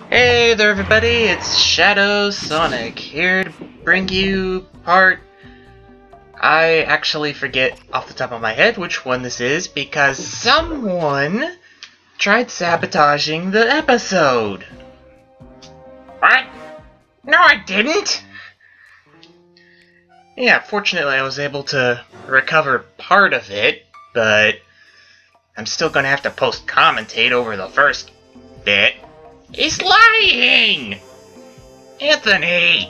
Hey there everybody, it's ShadwSonic here to bring you I actually forget off the top of my head which one this is because someone tried sabotaging the episode. What? No, I didn't! Yeah, fortunately I was able to recover part of it, but I'm still gonna have to post-commentate over the first bit. He's lying! Anthony!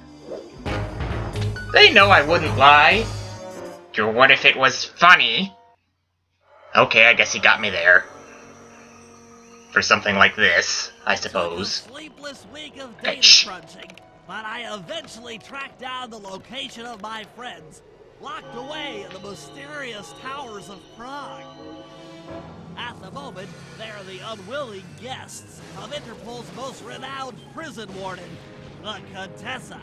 They know I wouldn't lie. What if it was funny? Okay, I guess he got me there. For something like this, I suppose. It took a sleepless week of data crunching, but I eventually tracked down the location of my friends, locked away in the mysterious towers of Prague. At the moment, they are the unwilling guests of Interpol's most renowned prison warden, the Contessa.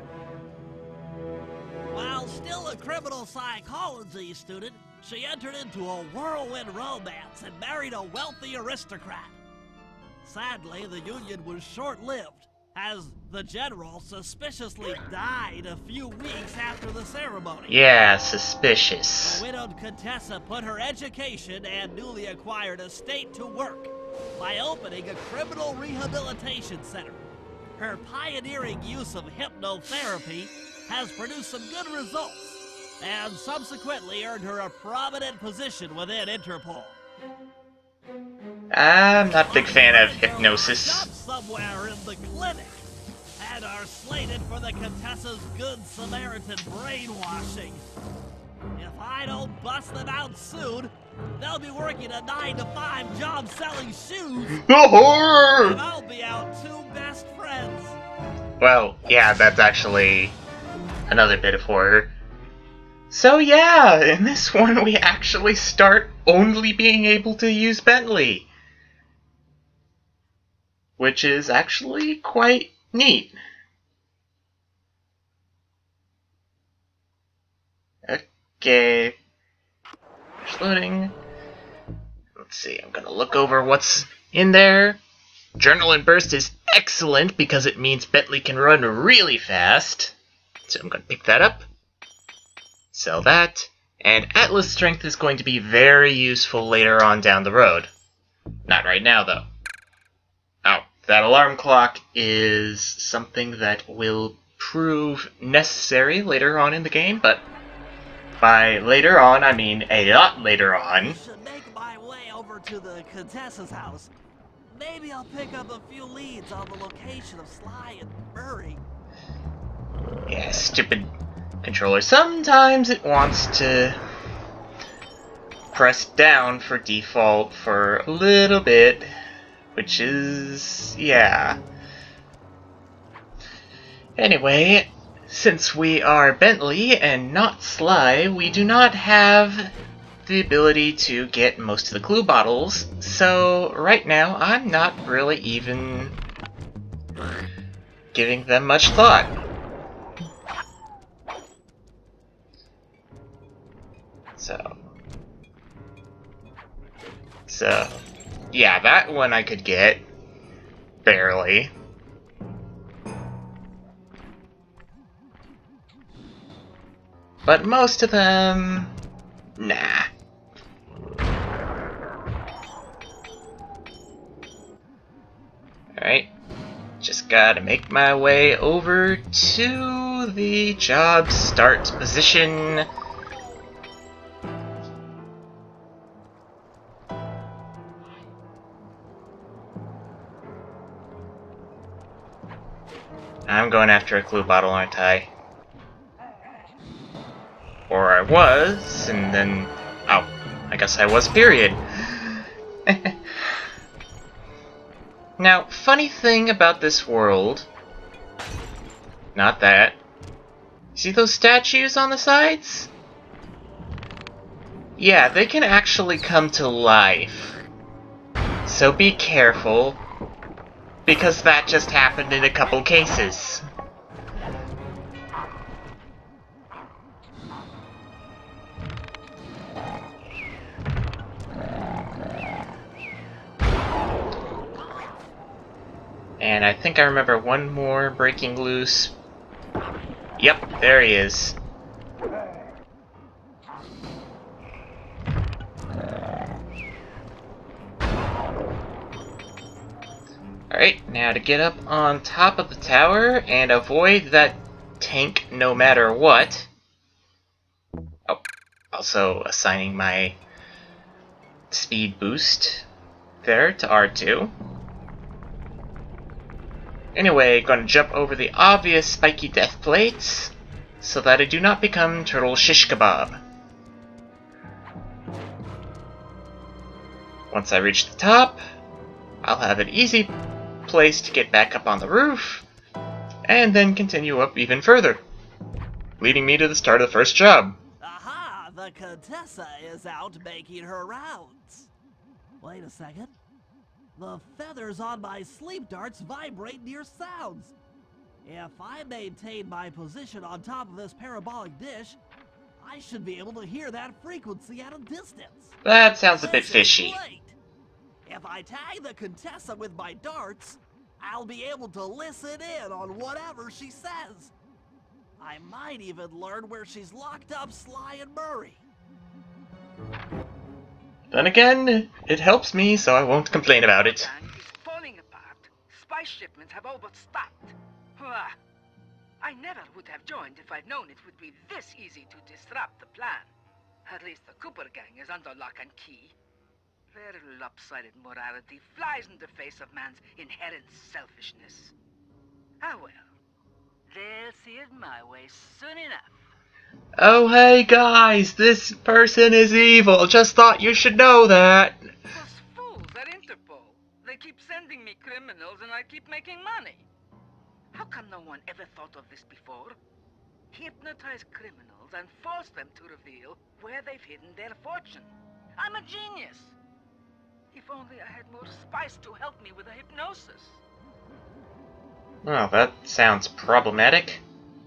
While still a criminal psychology student, she entered into a whirlwind romance and married a wealthy aristocrat. Sadly, the union was short-lived, as the general suspiciously died a few weeks after the ceremony. Yeah, suspicious. The widowed Contessa put her education and newly acquired estate to work by opening a criminal rehabilitation center. Her pioneering use of hypnotherapy has produced some good results, and subsequently earned her a prominent position within Interpol. I'm not a big fan of hypnosis. Somewhere in the clinic, and are slated for the Contessa's Good Samaritan brainwashing. If I don't bust them out soon, they'll be working a 9-to-5 job selling shoes, and I'll be out two best friends. Well, yeah, that's actually another bit of horror. So yeah, in this one we actually start only being able to use Bentley. Which is actually quite neat. Okay. Just loading. Let's see, I'm gonna look over what's in there. Journal and Burst is excellent because it means Bentley can run really fast. So I'm gonna pick that up. Sell that. And Atlas Strength is going to be very useful later on down the road. Not right now, though. Oh, that alarm clock is something that will prove necessary later on in the game, but by later on, I mean a lot later on. I should make my way over to the Contessa's house. Maybe I'll pick up a few leads on the location of Sly and Murray. Yeah, stupid controller. Sometimes it wants to press down for default for a little bit, which is, yeah. Anyway, since we are Bentley and not Sly, we do not have the ability to get most of the glue bottles, so right now I'm not really even giving them much thought. So, yeah, that one I could get. Barely. But most of them, nah. Alright. Just gotta make my way over to the job start position. I'm going after a glue bottle, aren't I? Or I was, and then... oh, I guess I was, period. Now, funny thing about this world... not that. See those statues on the sides? Yeah, they can actually come to life. So be careful. Because that just happened in a couple cases. And I think I remember one more breaking loose. Yep, there he is. Alright, now to get up on top of the tower and avoid that tank no matter what. Oh, also assigning my speed boost there to R2. Anyway, gonna jump over the obvious spiky death plates so that I do not become turtle shish kebab. Once I reach the top, I'll have an easy place to get back up on the roof, and then continue up even further, leading me to the start of the first job. Aha! The Contessa is out making her rounds. Wait a second. The feathers on my sleep darts vibrate near sounds. If I maintain my position on top of this parabolic dish, I should be able to hear that frequency at a distance. That sounds a bit fishy. Great. If I tag the Contessa with my darts, I'll be able to listen in on whatever she says. I might even learn where she's locked up Sly and Murray. Then again, it helps me, so I won't complain about it. Plan is falling apart. Spice shipments have overstocked. I never would have joined if I'd known it would be this easy to disrupt the plan. At least the Cooper gang is under lock and key. Their lopsided morality flies in the face of man's inherent selfishness. Ah well, they'll see it my way soon enough. Oh hey guys, this person is evil, just thought you should know that. Those fools at Interpol. They keep sending me criminals and I keep making money. How come no one ever thought of this before? Hypnotize criminals and force them to reveal where they've hidden their fortune. I'm a genius. If only I had more spice to help me with the hypnosis. Well, that sounds problematic.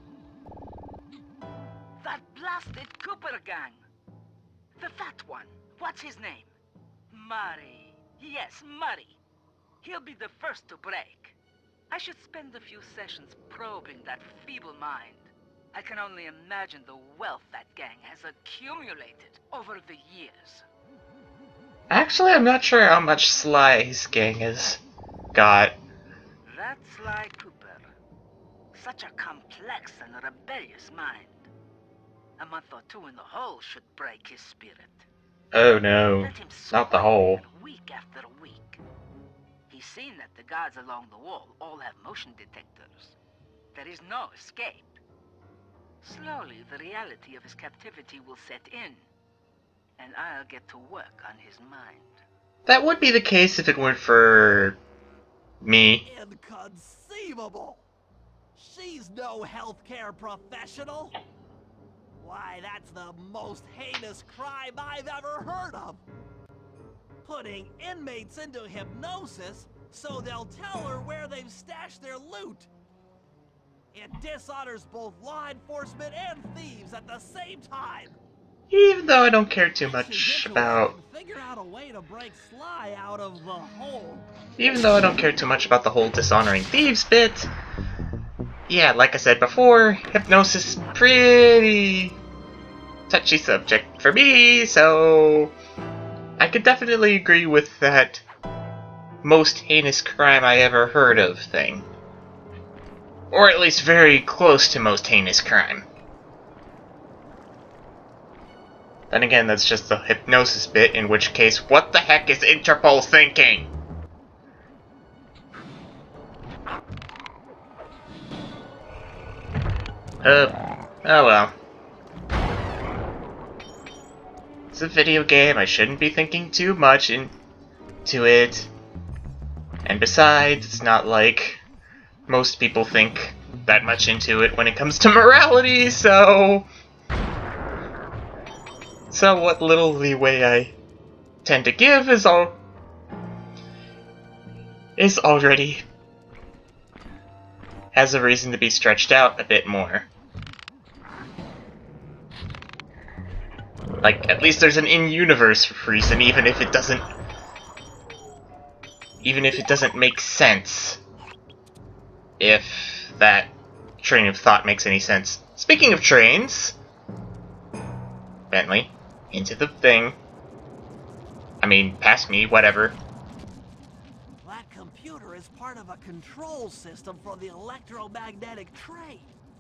That blasted Cooper gang. The fat one. What's his name? Murray. Yes, Murray. He'll be the first to break. I should spend a few sessions probing that feeble mind. I can only imagine the wealth that gang has accumulated over the years. Actually, I'm not sure how much Sly's gang has got. That Sly Cooper. Such a complex and rebellious mind. A month or two in the hole should break his spirit. Oh no, Let him not the hole. week after week. He's seen that the guards along the wall all have motion detectors. There is no escape. Slowly, the reality of his captivity will set in, and I'll get to work on his mind. That would be the case if it weren't for me. Inconceivable! She's no healthcare professional! Why, that's the most heinous crime I've ever heard of! Putting inmates into hypnosis so they'll tell her where they've stashed their loot! It dishonors both law enforcement and thieves at the same time! Even though I don't care too I should much get to about... work and figure out a way to break Sly out of the hole. Even though I don't care too much about the whole dishonoring thieves bit... Yeah, like I said before, hypnosis is pretty touchy subject for me, so... I could definitely agree with that most heinous crime I ever heard of thing. Or at least very close to most heinous crime. Then again, that's just the hypnosis bit, in which case, what the heck is Interpol thinking? Oh well. It's a video game, I shouldn't be thinking too much into it. And besides, it's not like most people think that much into it when it comes to morality, so... So what little leeway I tend to give is already has a reason to be stretched out a bit more. Like, at least there's an in-universe reason, even if it doesn't make sense. if that train of thought makes any sense. Speaking of trains, Bentley, into the thing. I mean, past me, whatever. That computer is part of a control system for the electromagnetic train.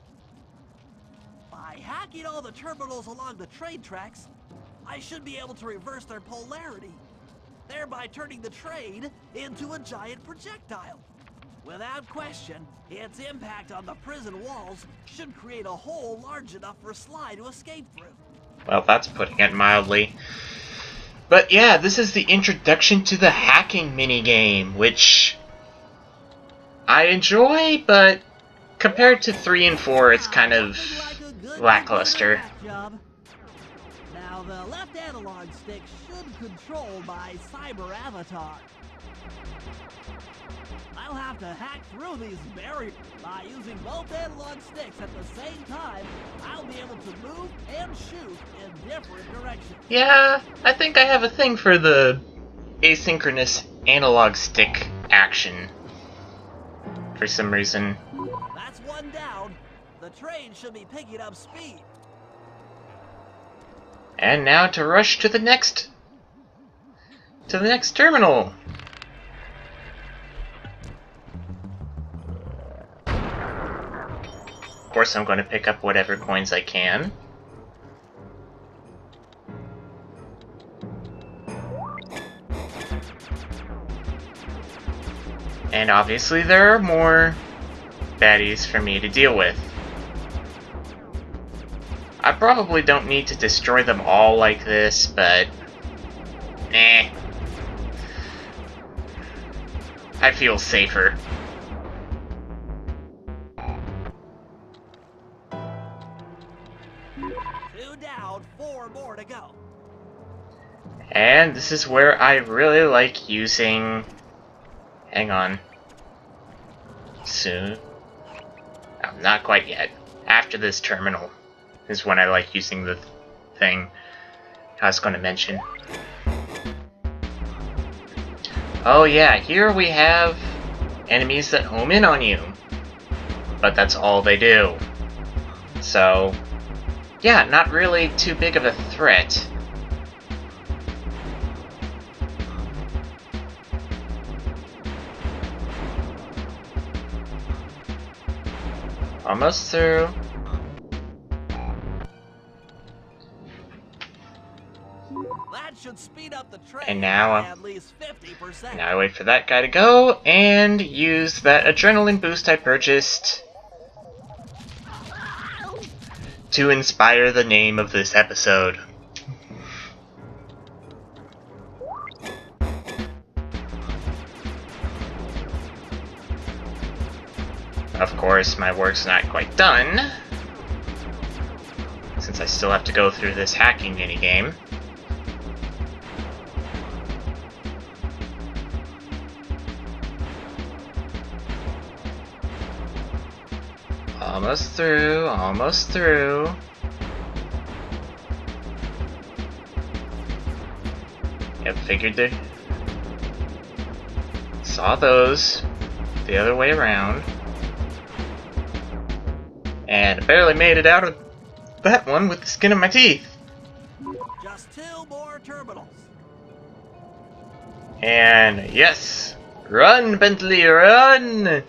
By hacking all the terminals along the train tracks, I should be able to reverse their polarity, thereby turning the train into a giant projectile. Without question, its impact on the prison walls should create a hole large enough for Sly to escape through. Well, that's putting it mildly. But yeah, this is the introduction to the hacking minigame, which I enjoy, but compared to 3 and 4, it's kind of lackluster. Now, the left analog stick should control my cyber avatar. I'll have to hack through these barriers. By using both analog sticks at the same time, I'll be able to move and shoot in different directions. Yeah, I think I have a thing for the asynchronous analog stick action. For some reason. That's one down. The train should be picking up speed. And now to rush to the next terminal. Of course, I'm going to pick up whatever coins I can. And obviously there are more baddies for me to deal with. I probably don't need to destroy them all like this, but eh. I feel safer. Two down, 4 more to go. And this is where I really like using... Hang on. Soon. Oh, not quite yet. After this terminal is when I like using the thing I was going to mention. Oh yeah, here we have enemies that home in on you. But that's all they do. So, yeah, not really too big of a threat. Almost through. That should speed up the train And now, by at least 50%. Now I wait for that guy to go and use that adrenaline boost I purchased to inspire the name of this episode. Of course, my work's not quite done, since I still have to go through this hacking minigame. Almost through, almost through. Yep, figured they saw those the other way around. And I barely made it out of that one with the skin of my teeth. Just 2 more terminals. And yes, run, Bentley, run!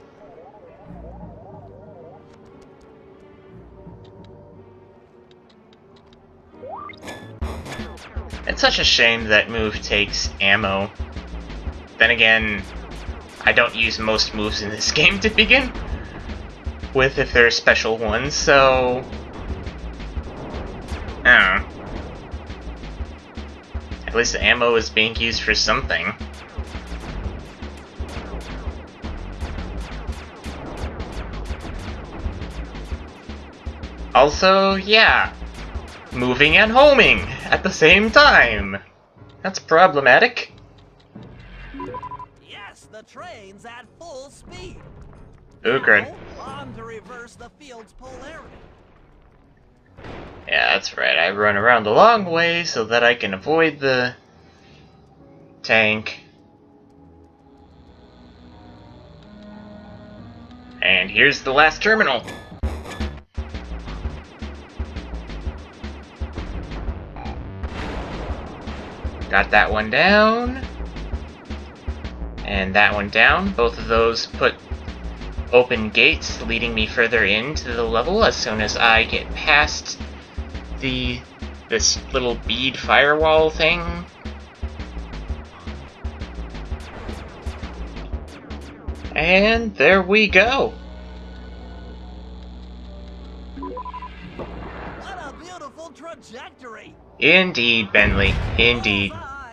It's such a shame that move takes ammo. Then again, I don't use most moves in this game to begin with if they're special ones, so... I don't know. At least the ammo is being used for something. Also, yeah, moving and homing at the same time. That's problematic. Yes, the train's at full speed. Ooh, good. Now, on to reverse the field's polarity. Yeah, that's right. I run around the long way so that I can avoid the tank. And here's the last terminal. Got that one down. And that one down. Both of those put open gates leading me further into the level as soon as I get past this little bead firewall thing. And there we go. What a beautiful trajectory. Indeed, Bentley. Indeed.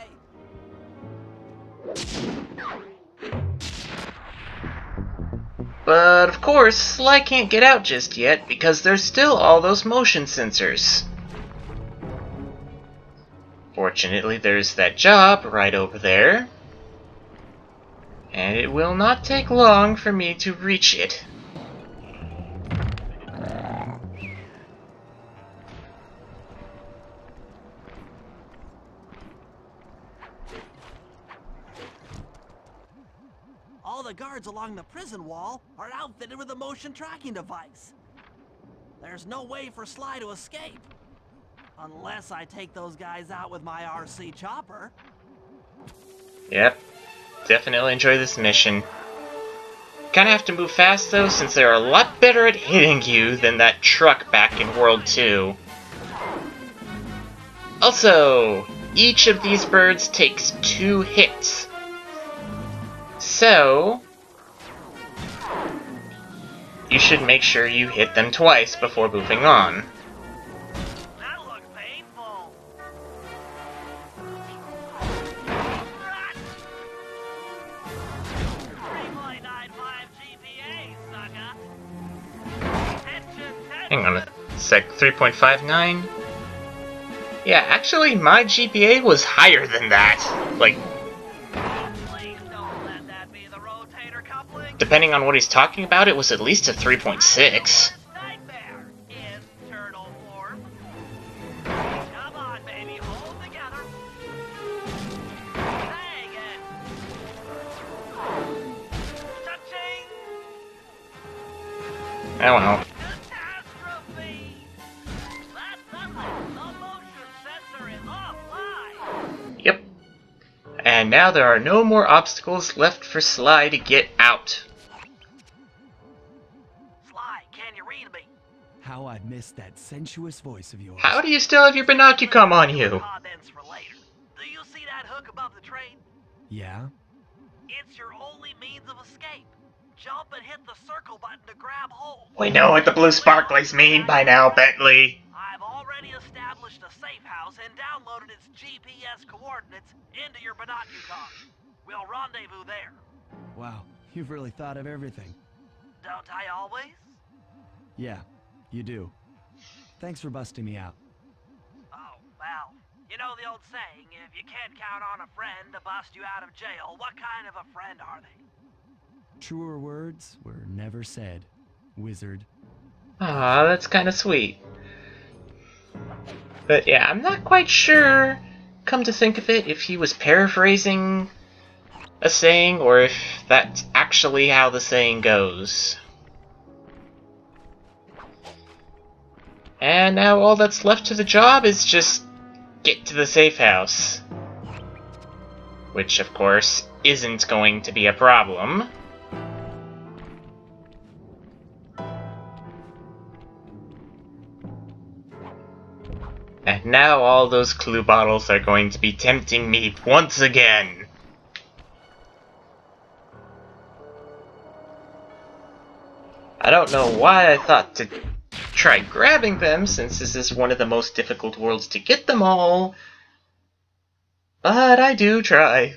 But of course, Sly can't get out just yet because there's still all those motion sensors. Fortunately, there's that job right over there. And it will not take long for me to reach it. All the guards along the prison wall are outfitted with a motion tracking device. There's no way for Sly to escape. Unless I take those guys out with my RC chopper. Yep. Definitely enjoy this mission. Kinda have to move fast though, since they're a lot better at hitting you than that truck back in World 2. Also, each of these birds takes 2 hits. So, you should make sure you hit them twice before moving on. That looks painful. 3.95 GPA, sucker. Hang on a sec, 3.59? Yeah, actually, my GPA was higher than that. Like, Please don't let that be the rotator coupling. depending on what he's talking about, it was at least a 3.6. Nightmare in turtle form. Come on, baby, hold together. Dang it. Touching. Oh well. Catastrophe. That's nothing. The motion sensor is offline. Yep. And now there are no more obstacles left for Sly to get out. Sly, can you read me? How I'd missed that sensuous voice of yours. How do you still have your binoculum on you? Comments for later. Do you see that hook above the train? Yeah? It's your only means of escape. Jump and hit the circle button to grab hold. We know what the blue sparklies mean by now, Bentley. I've already established a safe house and downloaded its GPS coordinates into your binoculum. We'll rendezvous there. Wow, you've really thought of everything. Don't I always? Yeah, you do. Thanks for busting me out. Oh, well, you know the old saying, if you can't count on a friend to bust you out of jail, what kind of a friend are they? Truer words were never said, wizard. Aw, that's kind of sweet. But yeah, I'm not quite sure, come to think of it, if he was paraphrasing a saying or if that's actually how the saying goes. And now all that's left to the job is just get to the safe house. Which, of course, isn't going to be a problem. And now all those clue bottles are going to be tempting me once again. I don't know why I thought to try grabbing them, since this is one of the most difficult worlds to get them all. But I do try.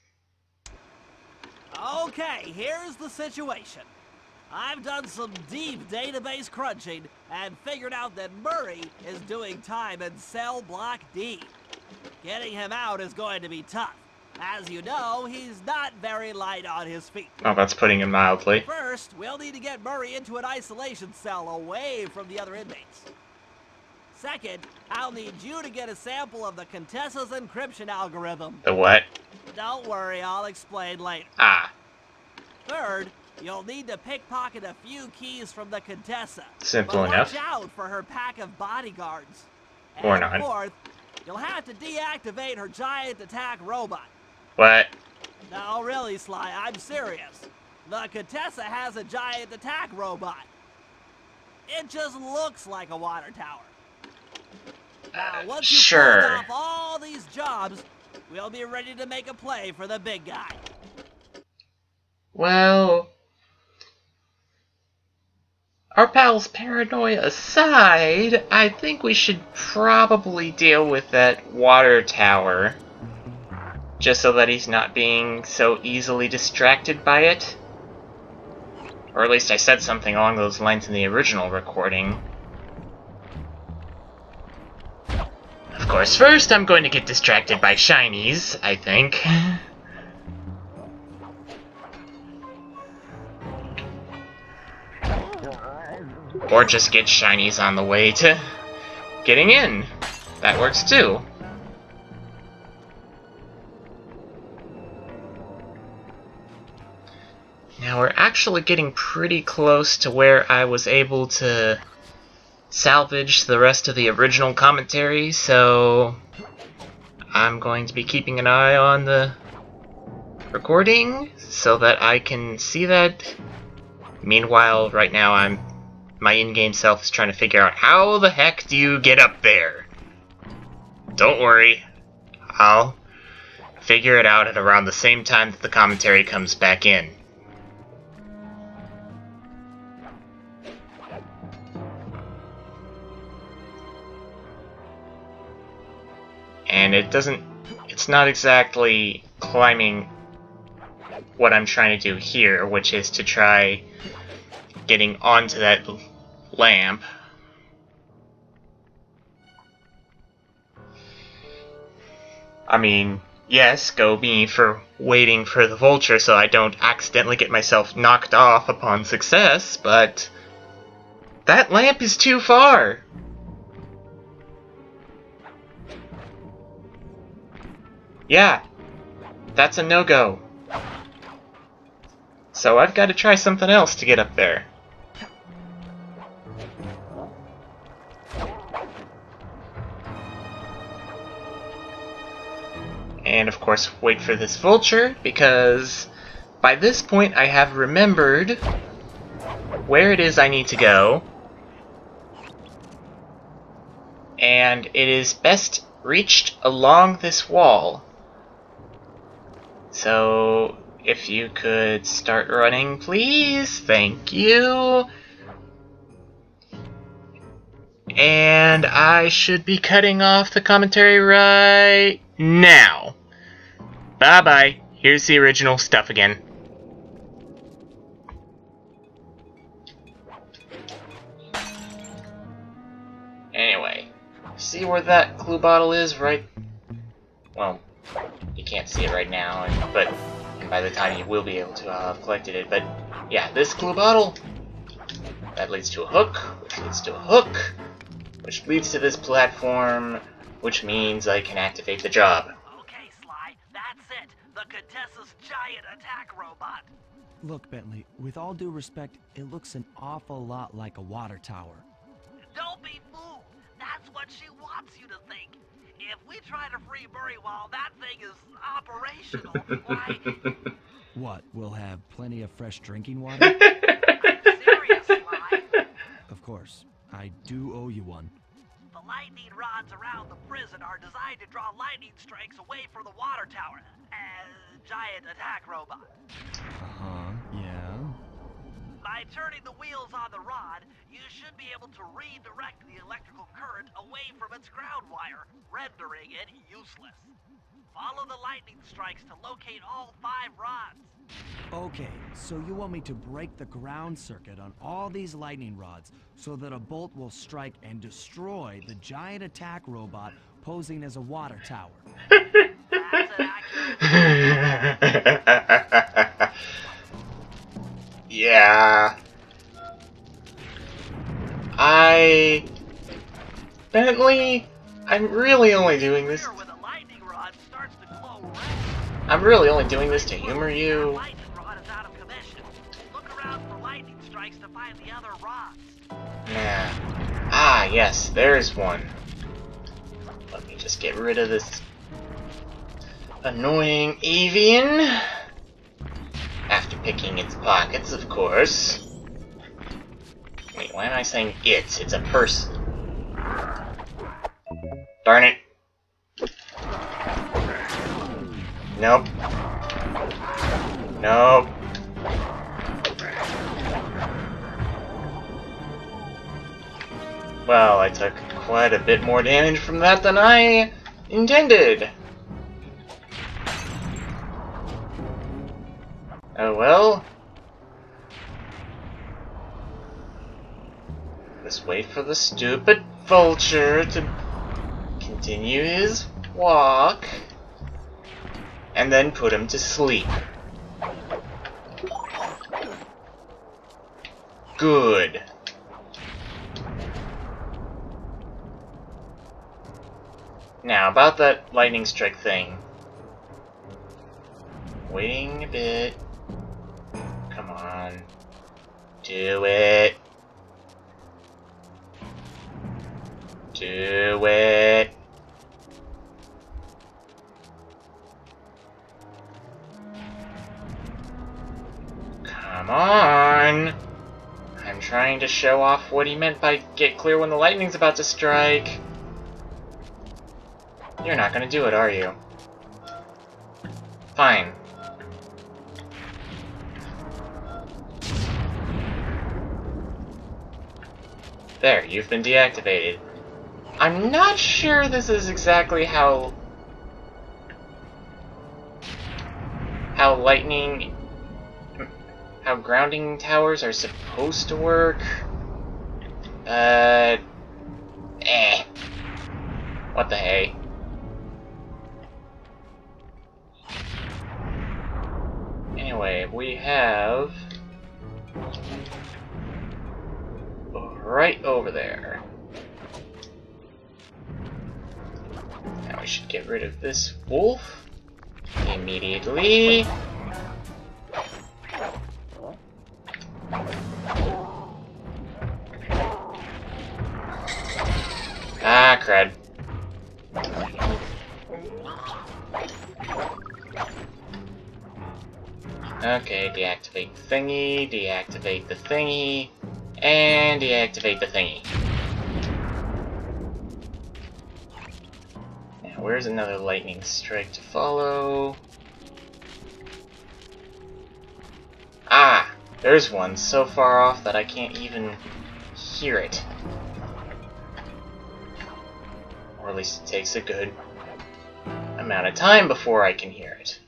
Okay, here's the situation. I've done some deep database crunching and figured out that Murray is doing time in cell block D. Getting him out is going to be tough. As you know, he's not very light on his feet. Oh, that's putting it mildly. First, we'll need to get Murray into an isolation cell away from the other inmates. Second, I'll need you to get a sample of the Contessa's encryption algorithm. The what? Don't worry, I'll explain later. Ah. Third, You'll need to pickpocket a few keys from the Contessa. Simple but enough. Watch out for her pack of bodyguards. Or And not. fourth, you'll have to deactivate her giant attack robot. What? No, really, Sly, I'm serious. The Contessa has a giant attack robot. It just looks like a water tower. Now, once you've sure. pulled off all these jobs, we'll be ready to make a play for the big guy. Well, our pal's paranoia aside, I think we should probably deal with that water tower. Just so that he's not being so easily distracted by it. Or at least I said something along those lines in the original recording. Of course, first I'm going to get distracted by shinies, I think. Or just get shinies on the way to getting in. That works too. Now we're actually getting pretty close to where I was able to salvage the rest of the original commentary, so I'm going to be keeping an eye on the recording so that I can see that. Meanwhile, right now my in-game self is trying to figure out how the heck do you get up there? Don't worry, I'll figure it out at around the same time that the commentary comes back in. And it's not exactly climbing what I'm trying to do here, which is to try getting onto that lamp. I mean, yes, go me for waiting for the vulture so I don't accidentally get myself knocked off upon success, but that lamp is too far. Yeah, that's a no-go. So I've got to try something else to get up there. And of course, wait for this vulture, because by this point I have remembered where it is I need to go. And it is best reached along this wall. So, if you could start running, please. Thank you. And I should be cutting off the commentary right now. Bye-bye. Here's the original stuff again. Anyway, see where that glue bottle is, right? Well, you can't see it right now, but by the time you will be able to have collected it. But yeah, this glue bottle, that leads to a hook, which leads to a hook, which leads to this platform, which means I can activate the job. Okay, Sly, that's it. The Contessa's giant attack robot. Look, Bentley, with all due respect, it looks an awful lot like a water tower. Don't be moved. That's what she wants you to think. If we try to free Murray while that thing is operational, why... What, we'll have plenty of fresh drinking water? I'm serious, Sly. Of course. I do owe you one. The lightning rods around the prison are designed to draw lightning strikes away from the water tower. Giant attack robot. Uh-huh, yeah. By turning the wheels on the rod, you should be able to redirect the electrical current away from its ground wire, rendering it useless. Follow the lightning strikes to locate all 5 rods. Okay, so you want me to break the ground circuit on all these lightning rods so that a bolt will strike and destroy the giant attack robot posing as a water tower. That's an accurate... Yeah. Bentley, I'm really only doing this. When the lightning rod starts to glow red, I'm really only doing this to humor you. lightning rod is out of commission. Look strikes to find the other rods. Yeah. Ah, yes, there's one. Let me just get rid of this annoying avian. After picking its pockets, of course. Wait, why am I saying it? It's a person. Darn it. Nope. Nope. Well, I took quite a bit more damage from that than I intended. Oh well. Let's wait for the stupid vulture to continue his walk, and then put him to sleep. Good. Now, about that lightning strike thing. Waiting a bit. Come on. Do it. Do it. Come on. I'm trying to show off what he meant by get clear when the lightning's about to strike. You're not gonna do it, are you? Fine. There, you've been deactivated. I'm not sure this is exactly how grounding towers are supposed to work. What the hey? Anyway, we have right over there. Now we should get rid of this wolf immediately. Ah, crud. Okay, deactivate the thingy, deactivate the thingy, and deactivate the thingy. Now, where's another lightning strike to follow? Ah! There's one so far off that I can't even hear it. Or at least it takes a good amount of time before I can hear it.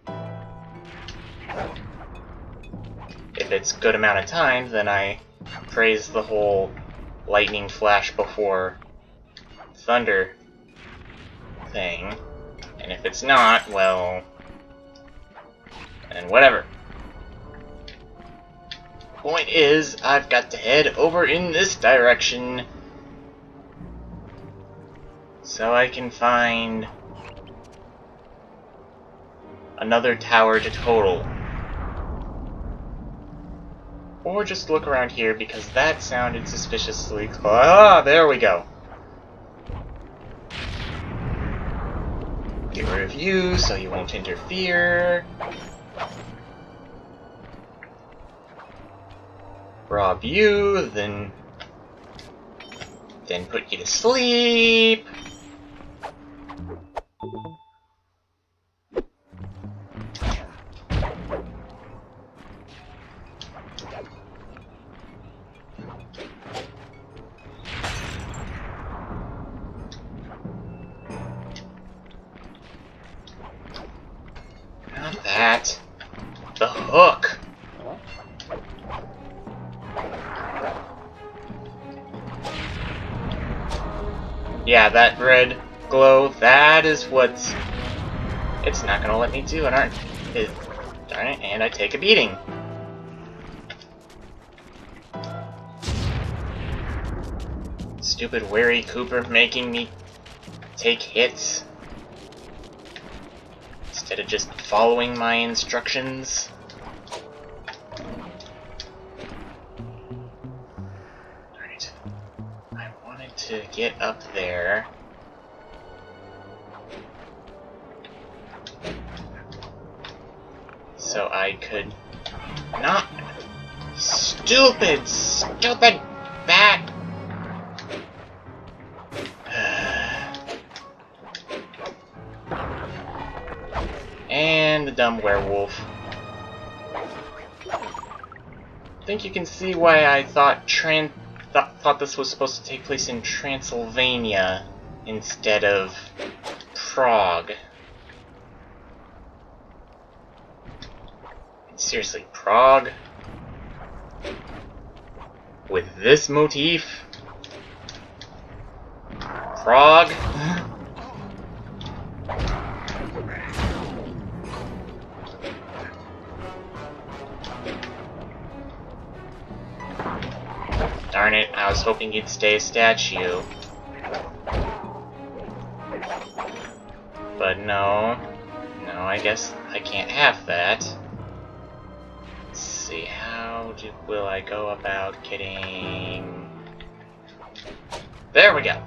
If it's a good amount of time, then I praise the whole lightning flash before thunder thing. And if it's not, well, then whatever. Point is, I've got to head over in this direction so I can find another tower to total. Or just look around here because that sounded suspiciously close. Ah, there we go. Get rid of you so you won't interfere. Rob you, then put you to sleep. Not that. The hook. Yeah, that red glow, that is what's... It's not gonna let me do it, aren't it? Darn it, and I take a beating. Stupid Wary Cooper making me take hits instead of just following my instructions. to get up there. So I could not... Stupid bat! And the dumb werewolf. I think you can see why I thought this was supposed to take place in Transylvania instead of Prague. Seriously, Prague? With this motif? Prague? Darn it, I was hoping you'd stay a statue. But no. No, I guess I can't have that. Let's see, will I go about getting... There we go!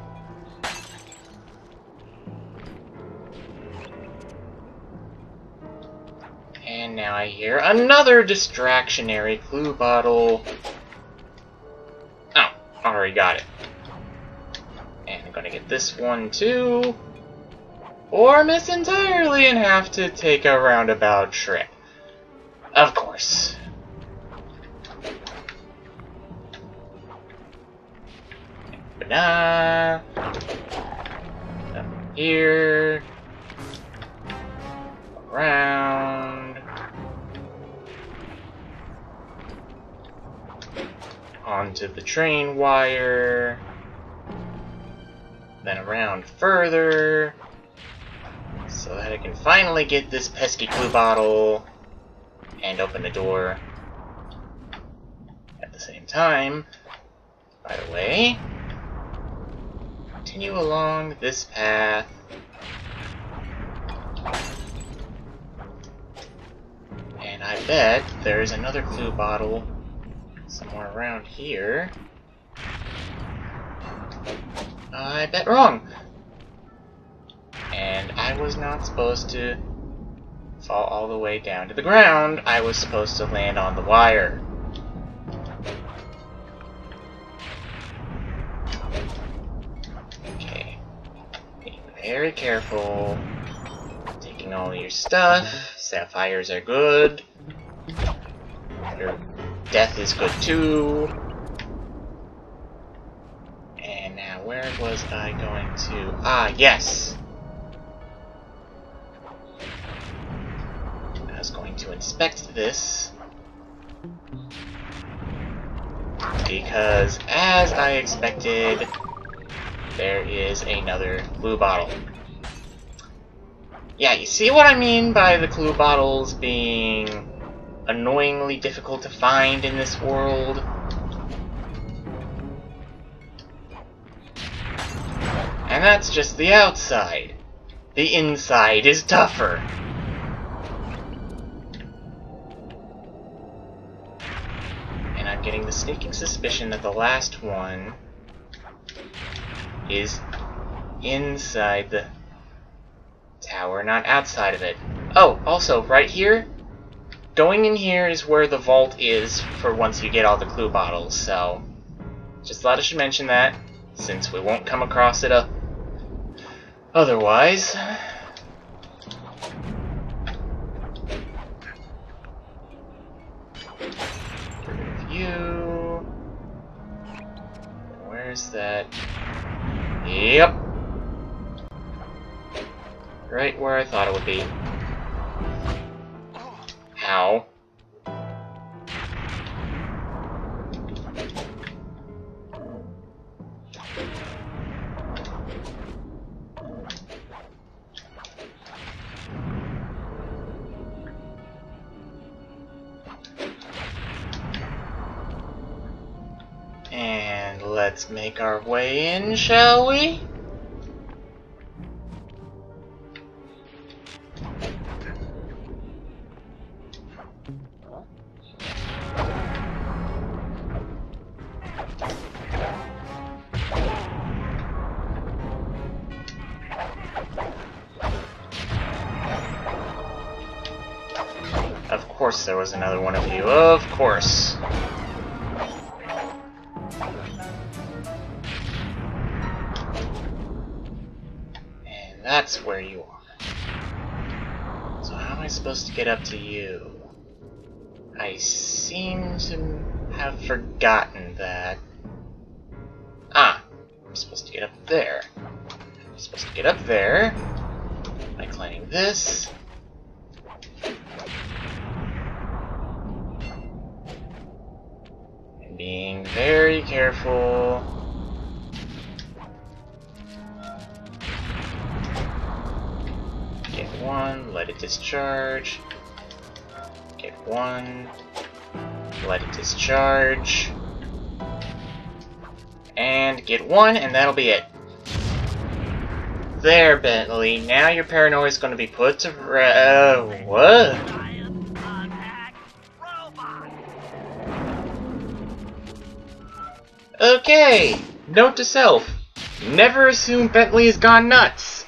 And now I hear another distractionary clue bottle. Oh, already got it. And I'm gonna get this one too. Or miss entirely and have to take a roundabout trip. Of course. Banana. Up here. Around. Onto the train wire. Then around further. So that I can finally get this pesky clue bottle and open the door at the same time. By the way, continue along this path. And I bet there's another clue bottle somewhere around here. I bet wrong. And I was not supposed to fall all the way down to the ground. I was supposed to land on the wire. Okay. Being very careful. Taking all your stuff. Sapphires are good. Your death is good too. And now where was I going to... Ah, yes! Going to inspect this because, as I expected, there is another clue bottle. Yeah, you see what I mean by the clue bottles being annoyingly difficult to find in this world? And that's just the outside. The inside is tougher. Getting the sneaking suspicion that the last one is inside the tower, not outside of it. Oh, also, right here, going in here is where the vault is for once you get all the clue bottles, so just thought I should mention that, since we won't come across it otherwise. Where's that? Yep. Right where I thought it would be. Ow. And let's make our way in, shall we? course there was another one of you. Of course. And that's where you are. So how am I supposed to get up to you? I seem to have forgotten that. Ah, I'm supposed to get up there. I'm supposed to get up there by climbing this. And being very careful. Get one, let it discharge. Get one, let it discharge. And get one, and that'll be it. There, Bentley. Now your paranoia is going to be put to rest. What? Okay. Note to self: never assume Bentley has gone nuts,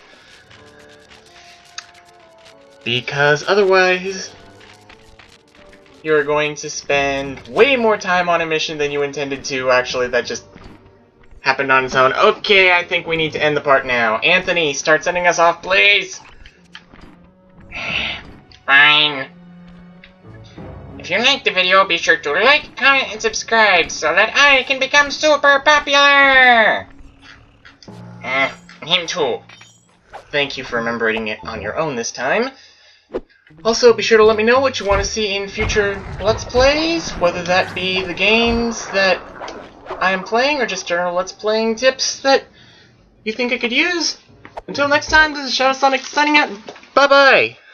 because otherwise you're going to spend way more time on a mission than you intended to. Actually, that just happened on its own. Okay, I think we need to end the part now. Anthony, start sending us off, please! Fine. If you liked the video, be sure to like, comment, and subscribe so that I can become super popular! Him too. Thank you for remembering it on your own this time. Also, be sure to let me know what you want to see in future Let's Plays, whether that be the games that I am playing, or just general Let's Playing tips that you think I could use. Until next time, this is ShadwSonic signing out. Bye-bye!